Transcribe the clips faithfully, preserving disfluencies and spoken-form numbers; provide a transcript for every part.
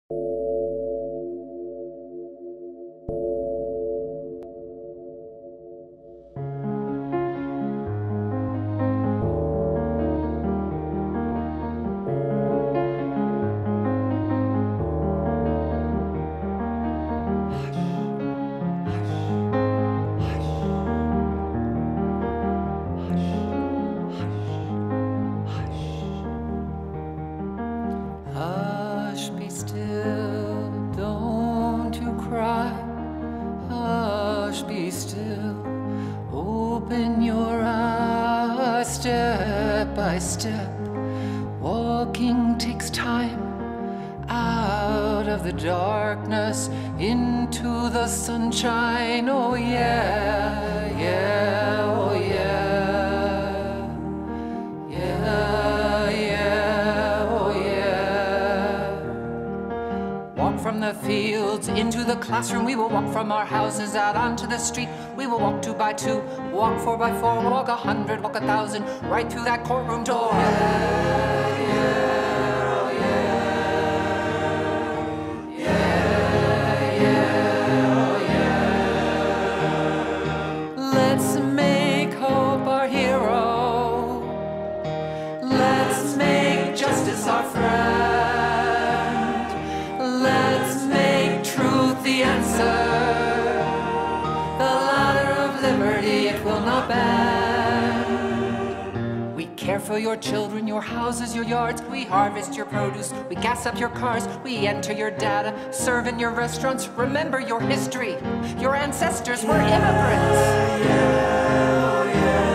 Step. Walking takes time out of the darkness into the sunshine. Oh yeah, yeah, oh yeah, yeah, yeah, oh yeah. Walk from the fields into the classroom. We will walk from our houses out onto the street. We will walk two by two, walk four by four, walk a hundred, walk a thousand, right through that courtroom door. Yeah, yeah, oh yeah, yeah, yeah, oh yeah. Let's make hope our hero. Let's make justice our friend. Let's make truth the answer. It will not bend. We care for your children, your houses, your yards. We harvest your produce, we gas up your cars. We enter your data, serve in your restaurants. Remember your history. Your ancestors were immigrants. Yeah,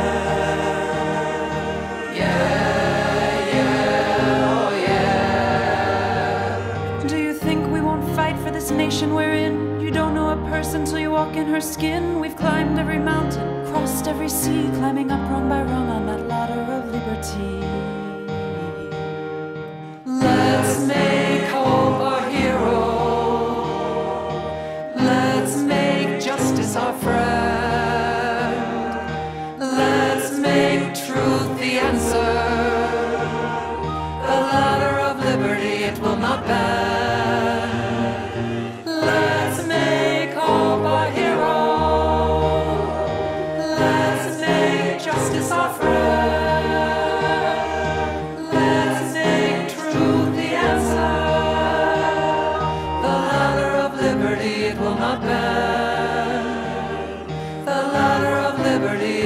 yeah, yeah, yeah, oh yeah. Do you think we won't fight for this nation we're in? You don't know a person till you walk in her skin. We've climbed every mountain, crossed every sea, climbing up rung by rung on that ladder of liberty. Let's make hope our hero. Let's make justice our friend. Let's make truth the answer. The ladder of liberty, it will not bend.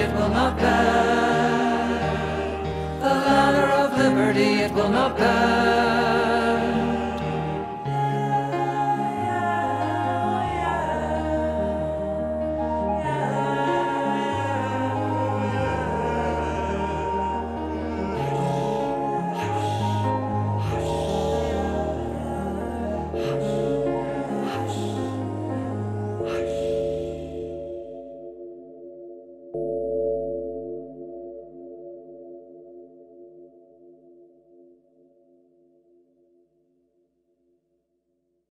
It will not bend.